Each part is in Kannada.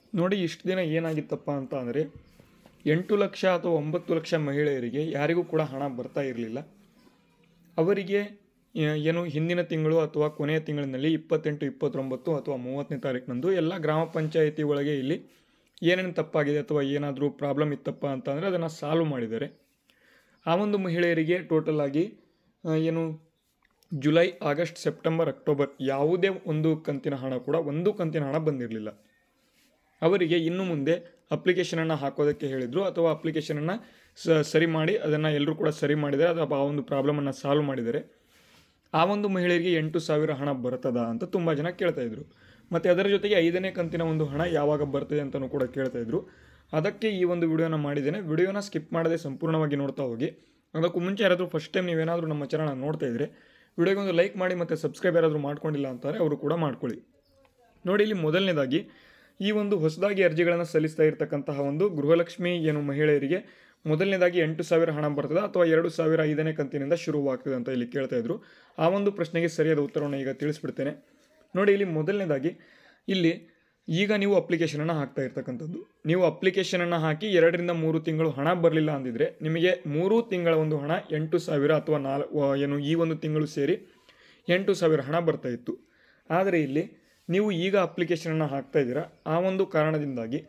ನೋಡಿ ಇಷ್ಟು ದಿನ ಏನಾಗಿತ್ತಪ್ಪ ಅಂತ ಅಂದರೆ 8 ಲಕ್ಷ ಅಥವಾ 9 ಲಕ್ಷ ಮಹಿಳೆಯರಿಗೆ ಯಾರಿಗೂ ಕೂಡ ಹಣ ಬರ್ತಾ ಇರಲಿಲ್ಲ. ಅವರಿಗೆ ಏನು ಹಿಂದಿನ ತಿಂಗಳು ಅಥವಾ ಕೊನೆಯ ತಿಂಗಳಿನಲ್ಲಿ 28, 29 ಅಥವಾ 30ನೇ ತಾರೀಕಿನಂದು ಎಲ್ಲ ಗ್ರಾಮ ಪಂಚಾಯಿತಿ ಒಳಗೆ ಇಲ್ಲಿ ಏನೇನು ತಪ್ಪಾಗಿದೆ ಅಥವಾ ಏನಾದರೂ ಪ್ರಾಬ್ಲಮ್ ಇತ್ತಪ್ಪ ಅಂತ ಅಂದರೆ ಅದನ್ನು ಸಾಲ್ವ್ ಮಾಡಿದ್ದಾರೆ. ಆ ಒಂದು ಮಹಿಳೆಯರಿಗೆ ಟೋಟಲ್ ಆಗಿ ಏನು ಜುಲೈ, ಆಗಸ್ಟ್, ಸೆಪ್ಟೆಂಬರ್, ಅಕ್ಟೋಬರ್ ಯಾವುದೇ ಒಂದು ಕಂತಿನ ಹಣ ಕೂಡ ಒಂದು ಕಂತಿನ ಹಣ ಬಂದಿರಲಿಲ್ಲ. ಅವರಿಗೆ ಇನ್ನು ಮುಂದೆ ಅಪ್ಲಿಕೇಶನನ್ನು ಹಾಕೋದಕ್ಕೆ ಹೇಳಿದರು ಅಥವಾ ಅಪ್ಲಿಕೇಶನನ್ನು ಸರಿ ಮಾಡಿ ಅದನ್ನು ಎಲ್ಲರೂ ಕೂಡ ಸರಿ ಮಾಡಿದ್ದಾರೆ ಅಥವಾ ಆ ಒಂದು ಪ್ರಾಬ್ಲಮನ್ನು ಸಾಲ್ವ್ ಮಾಡಿದ್ದಾರೆ. ಆ ಒಂದು ಮಹಿಳೆಯರಿಗೆ 8,000 ಹಣ ಬರ್ತದ ಅಂತ ತುಂಬ ಜನ ಕೇಳ್ತಾಯಿದ್ರು. ಮತ್ತು ಅದರ ಜೊತೆಗೆ 5ನೇ ಕಂತಿನ ಒಂದು ಹಣ ಯಾವಾಗ ಬರ್ತದೆ ಅಂತಲೂ ಕೂಡ ಕೇಳ್ತಾಯಿದ್ರು. ಅದಕ್ಕೆ ಈ ಒಂದು ವಿಡಿಯೋನ ಮಾಡಿದ್ದೇನೆ. ವಿಡಿಯೋನ ಸ್ಕಿಪ್ ಮಾಡದೆ ಸಂಪೂರ್ಣವಾಗಿ ನೋಡ್ತಾ ಹೋಗಿ. ಅದಕ್ಕೂ ಮುಂಚೆ ಯಾರಾದರೂ ಫಸ್ಟ್ ಟೈಮ್ ನೀವೇನಾದರೂ ನಮ್ಮ ಚಾನಲ್ನ ನೋಡ್ತಾ ಇದ್ದರೆ ವಿಡಿಯೋಗೆ ಒಂದು ಲೈಕ್ ಮಾಡಿ ಮತ್ತು ಸಬ್ಸ್ಕ್ರೈಬ್ ಯಾರಾದರೂ ಮಾಡ್ಕೊಂಡಿಲ್ಲ ಅಂತಾರೆ ಅವರು ಕೂಡ ಮಾಡ್ಕೊಳ್ಳಿ. ನೋಡಿ, ಇಲ್ಲಿ ಮೊದಲನೇದಾಗಿ ಈ ಒಂದು ಹೊಸದಾಗಿ ಅರ್ಜಿಗಳನ್ನು ಸಲ್ಲಿಸ್ತಾ ಇರತಕ್ಕಂತಹ ಒಂದು ಗೃಹಲಕ್ಷ್ಮಿ ಏನು ಮಹಿಳೆಯರಿಗೆ ಮೊದಲನೇದಾಗಿ 8,000 ಹಣ ಬರ್ತದೆ ಅಥವಾ 2,000 5ನೇ ಕಂತಿನಿಂದ ಶುರುವಾಗ್ತದೆ ಅಂತ ಇಲ್ಲಿ ಕೇಳ್ತಾ ಇದ್ರು. ಆ ಒಂದು ಪ್ರಶ್ನೆಗೆ ಸರಿಯಾದ ಉತ್ತರವನ್ನು ಈಗ ತಿಳಿಸ್ಬಿಡ್ತೇನೆ. ನೋಡಿ, ಇಲ್ಲಿ ಮೊದಲನೇದಾಗಿ ಇಲ್ಲಿ ಈಗ ನೀವು ಅಪ್ಲಿಕೇಶನನ್ನು ಹಾಕ್ತಾ ಇರ್ತಕ್ಕಂಥದ್ದು. ನೀವು ಅಪ್ಲಿಕೇಶನನ್ನು ಹಾಕಿ 2 ರಿಂದ 3 ತಿಂಗಳು ಹಣ ಬರಲಿಲ್ಲ ಅಂದಿದ್ರೆ ನಿಮಗೆ 3 ತಿಂಗಳ ಒಂದು ಹಣ 8,000 ಅಥವಾ ಏನು ಈ ಒಂದು ತಿಂಗಳು ಸೇರಿ 8,000 ಹಣ ಬರ್ತಾ ಇತ್ತು. ಆದರೆ ಇಲ್ಲಿ ನೀವು ಈಗ ಅಪ್ಲಿಕೇಶನನ್ನು ಹಾಕ್ತಾ ಇದ್ದೀರಾ. ಆ ಒಂದು ಕಾರಣದಿಂದಾಗಿ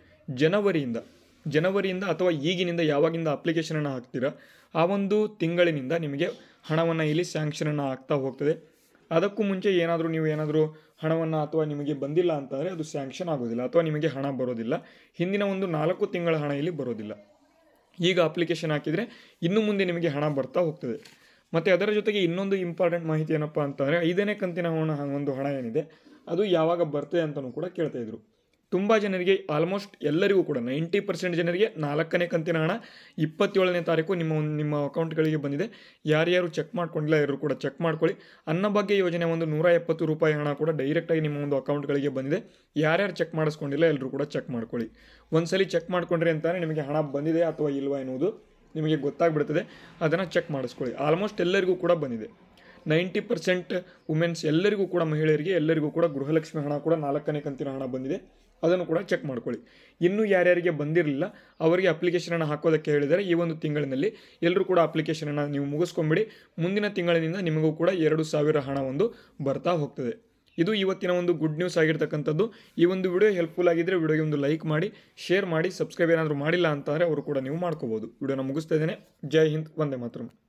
ಜನವರಿಯಿಂದ ಅಥವಾ ಈಗಿನಿಂದ ಯಾವಾಗಿಂದ ಅಪ್ಲಿಕೇಶನನ್ನು ಹಾಕ್ತೀರಾ ಆ ಒಂದು ತಿಂಗಳಿನಿಂದ ನಿಮಗೆ ಹಣವನ್ನು ಇಲ್ಲಿ ಸ್ಯಾಂಕ್ಷನನ್ನು ಆಗ್ತಾ ಹೋಗ್ತದೆ. ಅದಕ್ಕೂ ಮುಂಚೆ ನೀವು ಹಣವನ್ನು ಅಥವಾ ನಿಮಗೆ ಬಂದಿಲ್ಲ ಅಂತಂದರೆ ಅದು ಸ್ಯಾಂಕ್ಷನ್ ಆಗೋದಿಲ್ಲ ಅಥವಾ ನಿಮಗೆ ಹಣ ಬರೋದಿಲ್ಲ. ಹಿಂದಿನ ಒಂದು 4 ತಿಂಗಳ ಹಣ ಇಲ್ಲಿ ಬರೋದಿಲ್ಲ. ಈಗ ಅಪ್ಲಿಕೇಶನ್ ಹಾಕಿದರೆ ಇನ್ನು ಮುಂದೆ ನಿಮಗೆ ಹಣ ಬರ್ತಾ ಹೋಗ್ತದೆ. ಮತ್ತು ಅದರ ಜೊತೆಗೆ ಇನ್ನೊಂದು ಇಂಪಾರ್ಟೆಂಟ್ ಮಾಹಿತಿ ಏನಪ್ಪ ಅಂತಂದರೆ 5ನೇ ಕಂತಿನ ಒಂದು ಹಣ ಏನಿದೆ ಅದು ಯಾವಾಗ ಬರ್ತದೆ ಅಂತಲೂ ಕೂಡ ಕೇಳ್ತಾಯಿದ್ರು. ತುಂಬ ಜನರಿಗೆ ಆಲ್ಮೋಸ್ಟ್ ಎಲ್ಲರಿಗೂ ಕೂಡ 90% ಜನರಿಗೆ 4ನೇ ಕಂತಿನ ಹಣ 27ನೇ ತಾರೀಕು ನಿಮ್ಮ ಅಕೌಂಟ್ಗಳಿಗೆ ಬಂದಿದೆ. ಯಾರ್ಯಾರು ಚೆಕ್ ಮಾಡ್ಕೊಂಡಿಲ್ಲ ಎಲ್ಲರೂ ಕೂಡ ಚೆಕ್ ಮಾಡ್ಕೊಳ್ಳಿ. ಅನ್ನಭಾಗ್ಯ ಯೋಜನೆ ಒಂದು 170 ರೂಪಾಯಿ ಹಣ ಕೂಡ ಡೈರೆಕ್ಟಾಗಿ ನಿಮ್ಮ ಒಂದು ಅಕೌಂಟ್ಗಳಿಗೆ ಬಂದಿದೆ. ಯಾರ್ಯಾರು ಚೆಕ್ ಮಾಡಿಸ್ಕೊಂಡಿಲ್ಲ ಎಲ್ಲರೂ ಕೂಡ ಚೆಕ್ ಮಾಡ್ಕೊಳ್ಳಿ. ಒಂದ್ಸಲಿ ಚೆಕ್ ಮಾಡ್ಕೊಂಡ್ರಿ ಅಂತಾನೆ ನಿಮಗೆ ಹಣ ಬಂದಿದೆ ಅಥವಾ ಇಲ್ವಾ ಎನ್ನುವುದು ನಿಮಗೆ ಗೊತ್ತಾಗ್ಬಿಡ್ತದೆ. ಅದನ್ನು ಚೆಕ್ ಮಾಡಿಸ್ಕೊಳ್ಳಿ. ಆಲ್ಮೋಸ್ಟ್ ಎಲ್ಲರಿಗೂ ಕೂಡ ಬಂದಿದೆ. 90% ವುಮೆನ್ಸ್ ಎಲ್ಲರಿಗೂ ಕೂಡ ಮಹಿಳೆಯರಿಗೆ ಎಲ್ಲರಿಗೂ ಕೂಡ ಗೃಹಲಕ್ಷ್ಮಿ ಹಣ ಕೂಡ 4ನೇ ಕಂತಿನ ಹಣ ಬಂದಿದೆ. ಅದನ್ನು ಕೂಡ ಚೆಕ್ ಮಾಡ್ಕೊಳ್ಳಿ. ಇನ್ನೂ ಯಾರ್ಯಾರಿಗೆ ಬಂದಿರಲಿಲ್ಲ ಅವರಿಗೆ ಅಪ್ಲಿಕೇಶನನ್ನು ಹಾಕೋದಕ್ಕೆ ಹೇಳಿದರೆ ಈ ಒಂದು ತಿಂಗಳಿನಲ್ಲಿ ಎಲ್ಲರೂ ಕೂಡ ಅಪ್ಲಿಕೇಶನನ್ನು ನೀವು ಮುಗಿಸ್ಕೊಂಬಿಡಿ. ಮುಂದಿನ ತಿಂಗಳಿನಿಂದ ನಿಮಗೂ ಕೂಡ 2,000 ಹಣ ಒಂದು ಬರ್ತಾ ಹೋಗ್ತದೆ. ಇದು ಇವತ್ತಿನ ಒಂದು ಗುಡ್ ನ್ಯೂಸ್ ಆಗಿರ್ತಕ್ಕಂಥದ್ದು. ಈ ಒಂದು ವಿಡಿಯೋ ಹೆಲ್ಪ್ಫುಲ್ ಆಗಿದ್ದರೆ ವಿಡಿಯೋಗೆ ಒಂದು ಲೈಕ್ ಮಾಡಿ, ಶೇರ್ ಮಾಡಿ, ಸಬ್ಸ್ಕ್ರೈಬ್ ಏನಾದರೂ ಮಾಡಿಲ್ಲ ಅಂತಾರೆ ಅವರು ಕೂಡ ನೀವು ಮಾಡ್ಕೋಬೋದು. ವಿಡಿಯೋನ ಮುಗಿಸ್ತಾ ಇದ್ದೇನೆ. ಜೈ ಹಿಂದ್, ವಂದೇ ಮಾತರಂ.